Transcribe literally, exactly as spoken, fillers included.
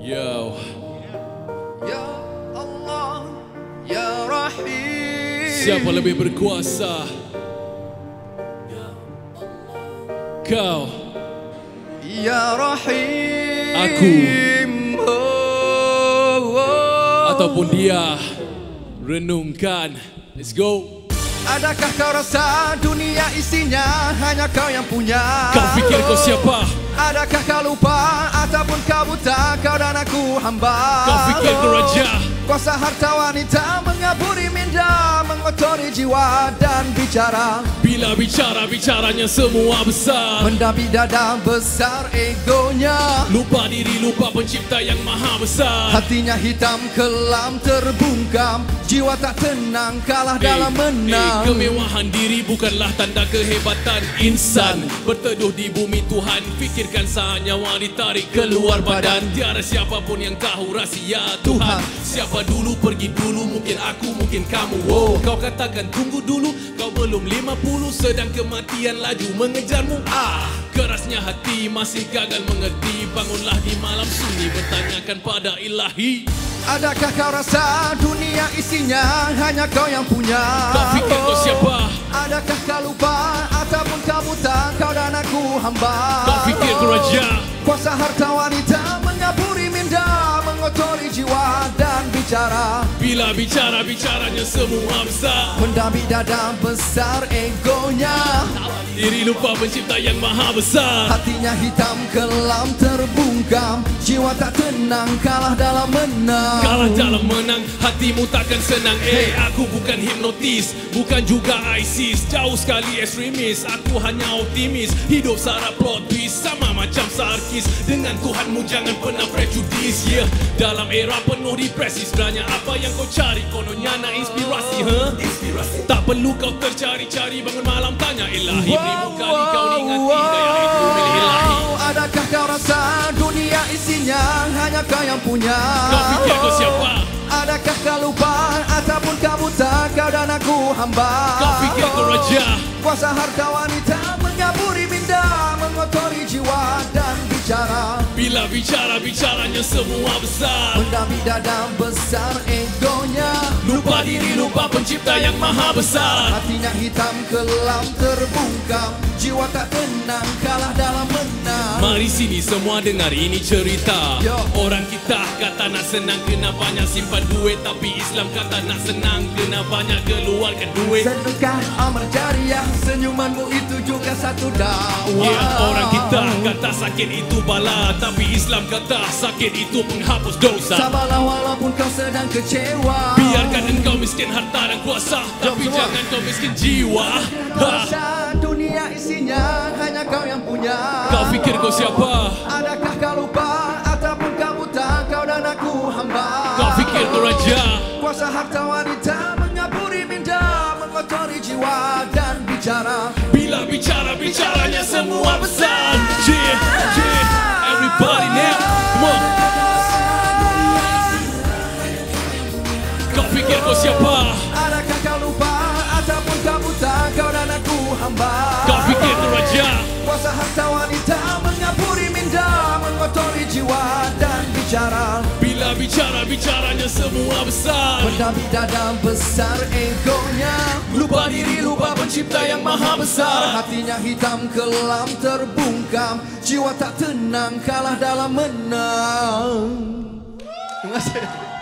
Yo. Ya Allah, Ya Rahim. Siapa lebih berkuasa? Kau. Ya Rahim. Aku. Oh, oh. Ataupun dia. Renungkan. Let's go. Adakah kau rasa dunia isinya hanya kau yang punya? Kau fikir kau siapa? Adakah kau lupa ataupun kau buta, kau dan aku hamba? Kau fikir kau raja? Kuasa harta wanita mengaburi minda, mengotori jiwa dan bicara. Bila bicara, bicaranya semua besar. Mendabi dada besar egonya. Lupa diri, lupa pencipta yang maha besar. Hatinya hitam kelam terbungkam, jiwa tak tenang kalah Eh, dalam menang. eh, kemewahan diri bukanlah tanda kehebatan insan. Berteduh di bumi Tuhan, fikirkan saat nyawa ditarik keluar badan. Tiada siapapun yang tahu rahsia Tuhan. Siapa dulu pergi dulu, mungkin aku, mungkin kamu. Wow, kau katakan tunggu dulu, kau belum lima puluh, sedang kematian laju mengejarmu. Ah, kerasnya hati masih gagal mengerti. Bangunlah di malam sunyi, bertanyakan pada Ilahi. Adakah kau rasa dunia isinya hanya kau yang punya? Kau fikir kau siapa? Adakah kau lupa ataupun kau buta, kau dan aku hamba? Kau fikir kau raja? Kuasa harta wanita mengaburi minda, mengotori jiwa dan bicara. Bila bicara, bicaranya semua besar. Mendabi dada besar egonya. Diri lupa pencipta yang maha besar. Hatinya hitam kelam terbungkam, jiwa tak tenang kalah dalam menang. Kalah dalam menang, hatimu takkan senang. Eh, aku bukan hipnotis, bukan juga ISIS. Jauh sekali ekstremis, aku hanya optimis. Hidup syarat plot twist, sama macam sarkis. Dengan Tuhanmu jangan pernah prejudis. Yeah, dalam era penuh depresi, sebenarnya apa yang kau cari? Kononnya nak inspirasi, huh? Inspirasi. Tak perlu kau tercari-cari, bangun malam tanya Ilahi. Beribu kali kau ingati daya itu milik Ilahi. Adakah kau rasa dunia isinya hanya kau yang punya? Kau fikir kau siapa? Adakah kau lupa ataupun kau buta, kau dan aku hamba? Kau fikir kau raja? Kuasa harta wanita mengaburi minda, mengotori jiwa dan bicara. Bila bicara, bicaranya semua besar. Mendabi dada besar egonya. Lupa diri, lupa pencipta yang maha besar. Hatinya hitam kelam terbungkam, jiwa tak tenang kalah dalam menang. Mari sini semua dengar ini cerita. Yo. Orang kita kata nak senang kena banyak simpan duit, tapi Islam kata nak senang kena banyak keluarkan duit. Sedekah amal jariah, senyumanmu itu juga satu dakwah. Ya, orang kita kata sakit itu bala, tapi Islam kata sakit itu penghapus dosa. Sabarlah walaupun kau sedang kecewa. Biarkan engkau miskin harta dan kuasa, tapi semua. jangan kau miskin jiwa. Ha. Rasa dunia isinya hanya kau yang punya. Kau fikir kau siapa? Adakah kau lupa ataupun kau buta, kau dan aku hamba? Kau fikir kau raja? Kuasa harta wanita mengaburi minda, mengotori jiwa dan bicara. Bila bicara, bicaranya semua besar. Yeah, yeah, everybody now, come on. Kau fikir kau siapa? Adakah kau lupa ataupun kau buta, kau dan aku hamba? Kau fikir kau raja? Kuasa harta wanita mengaburi minda, mengotori jiwa dan bicara. Bila bicara, bicaranya semua besar. Mendabi dada besar egonya. Lupa diri, lupa pencipta yang maha besar. Hatinya hitam kelam terbungkam, jiwa tak tenang kalah dalam menang. Terima kasih.